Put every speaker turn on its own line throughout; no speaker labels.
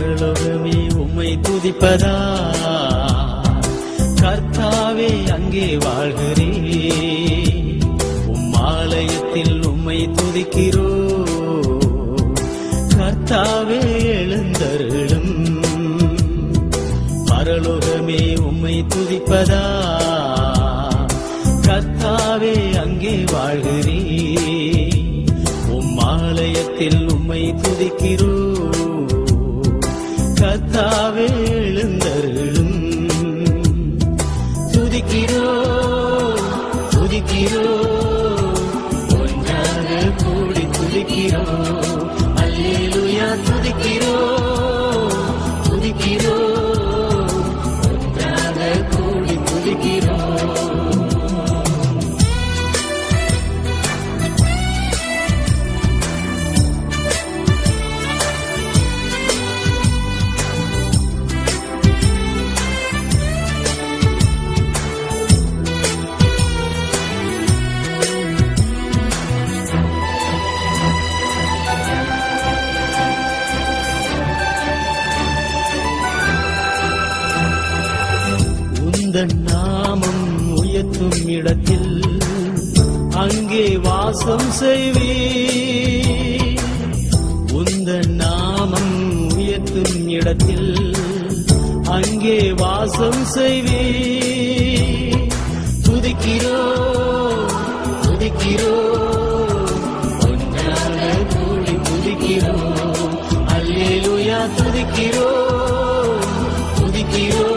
பரலோகமே உம்மை துதிப்பதா, கர்த்தாவே அங்கே வாழ்கிறே. உம் ஆலயத்தில் உம்மை துதிக்கிறோ, கர்த்தாவே எழுந்தருளும். பரலோகமே உம்மை துதிப்பதா, கர்த்தாவே அங்கே வாழ்கிறே. உம் ஆலயத்தில் உம்மை துதிக்கிறோ, கர்த்தாவே எழுந்தருளும். துதிக்கிறோ துதிக்கிறோ, ஒன்றாக கூடி துதிக்கிறோ. அல்லேலூயா துதிக்கிறோ துதிக்கிறோ, ஒன்றாக கூடி துதிக்கிறோ. உந்தன் நாமம் உயர்த்தும் இடத்தில் அங்கே வாசம் செய்வே. உந்தன் நாமம் உயர்த்தும் இடத்தில் அங்கே வாசம் செய்வே. துதிக்கிறோ துதிக்கிறோ, ஒன்றாக கூடி துதிக்கிறோ. அல்லேலூயா துதிக்கிறோ துதிக்கிறோ,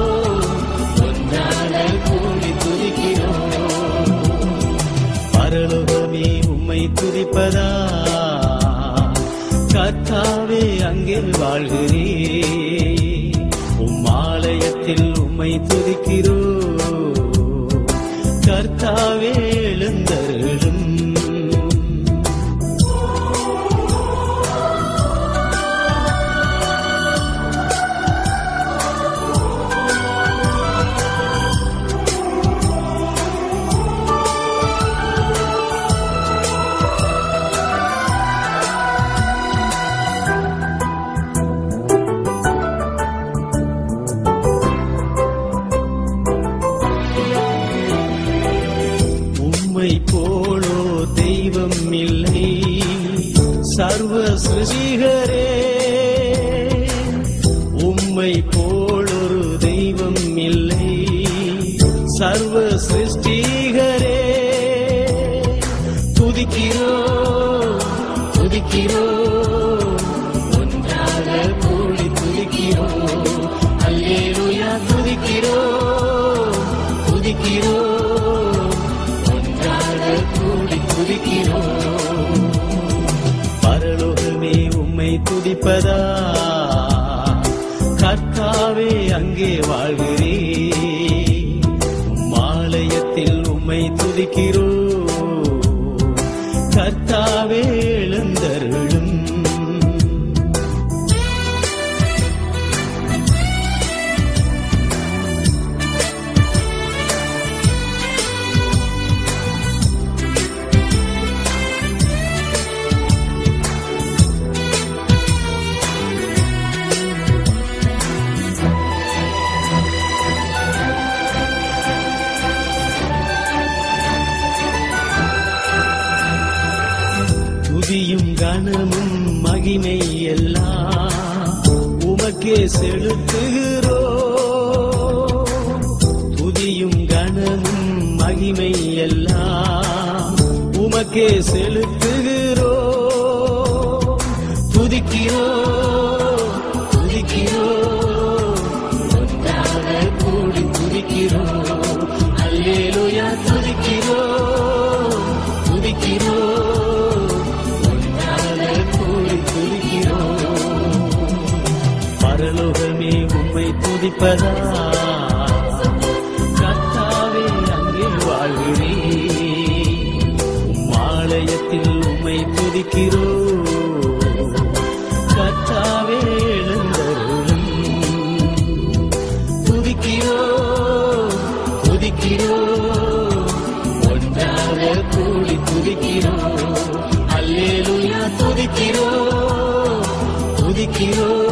பரலோகமே உம்மை துதிப்பதா, கர்த்தாவே அங்கே வாழ்கிறே. உம் ஆலயத்தில் உம்மை துதிக்கிறோ, கர்த்தாவே எழுந்தருளும். உம்மை போலோ தெய்வம் இல்லை சர்வ சிருஷ்டிகரே. உம்மை போலொரு தெய்வம் இல்லை சர்வ சிருஷ்டிகரே. துதிக்கிறோ துதிக்கிறோ, ஒன்றாக கூடி துதிக்கிறோ. அல்லேலூயா துதிக்கிறோ துதிக்கிறோ, துதிக்கிறோ. பரலோகமே உம்மை துதிப்பதா, கர்த்தாவே அங்கே வாழ்கிறே. உம் ஆலயத்தில் உம்மை துதிக்கிறோ, கர்த்தாவே எழுந்தருளும். துதியும் கனமும் மகிமை எல்லாம் உமக்கே செலுத்துகிறோ. துதியும் கனமும் மகிமை எல்லாம் உமக்கே செலுத்துகிறோ. துதிக்கிறோ துதிக்கிறோ, ஒன்றாக கூடி துதிக்கிறோ. அல்லேலூயா துதிக்கிறோ துதிக்கிறோ, பரலோகமே உம்மை துதிப்பதா, கர்த்தாவே அங்கே வாழ்கிறே. உம் ஆலயத்தில் உம்மை துதிக்கிறோ, கர்த்தாவே எழுந்தருளும். துதிக்கிறோ துதிக்கிறோ, ஒன்றாக கூடி துதிக்கிறோ. அல்லேலூயா துதிக்கிறோ துதிக்கிறோ,